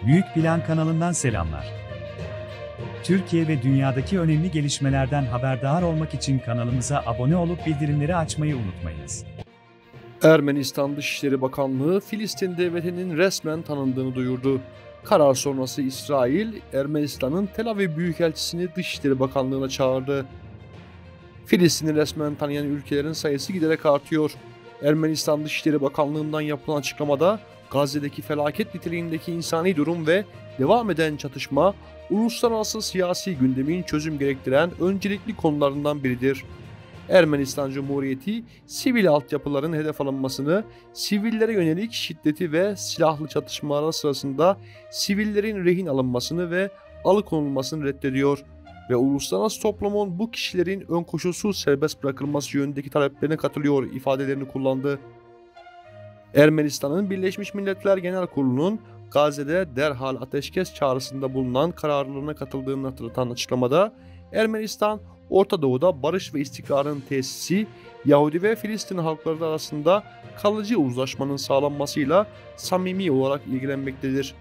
Büyük Plan kanalından selamlar. Türkiye ve dünyadaki önemli gelişmelerden haberdar olmak için kanalımıza abone olup bildirimleri açmayı unutmayınız. Ermenistan Dışişleri Bakanlığı, Filistin devletinin resmen tanındığını duyurdu. Karar sonrası İsrail, Ermenistan'ın Tel Aviv Büyükelçisini Dışişleri Bakanlığı'na çağırdı. Filistin'i resmen tanıyan ülkelerin sayısı giderek artıyor. Ermenistan Dışişleri Bakanlığı'ndan yapılan açıklamada, Gazze'deki felaket niteliğindeki insani durum ve devam eden çatışma, uluslararası siyasi gündemin çözüm gerektiren öncelikli konularından biridir. Ermenistan Cumhuriyeti, sivil altyapıların hedef alınmasını, sivillere yönelik şiddeti ve silahlı çatışmalar sırasında sivillerin rehin alınmasını ve alıkonulmasını reddediyor ve uluslararası toplumun bu kişilerin ön koşulsuz serbest bırakılması yönündeki taleplerine katılıyor ifadelerini kullandı. Ermenistan'ın Birleşmiş Milletler Genel Kurulu'nun Gazze'de derhal ateşkes çağrısında bulunan kararlarına katıldığını hatırlatan açıklamada, Ermenistan, Orta Doğu'da barış ve istikrarın tesisi, Yahudi ve Filistin halkları arasında kalıcı uzlaşmanın sağlanmasıyla samimi olarak ilgilenmektedir.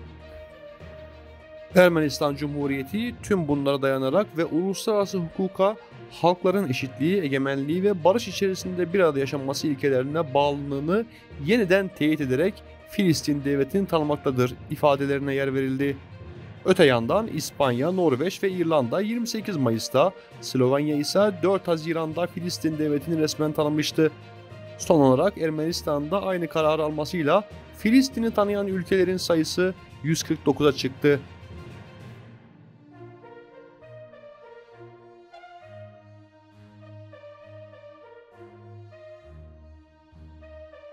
Ermenistan Cumhuriyeti tüm bunlara dayanarak ve uluslararası hukuka, halkların eşitliği, egemenliği ve barış içerisinde bir arada yaşanması ilkelerine bağlılığını yeniden teyit ederek Filistin devletini tanımaktadır ifadelerine yer verildi. Öte yandan İspanya, Norveç ve İrlanda 28 Mayıs'ta, Slovenya ise 4 Haziran'da Filistin devletini resmen tanımıştı. Son olarak Ermenistan'da aynı kararı almasıyla Filistin'i tanıyan ülkelerin sayısı 149'a çıktı.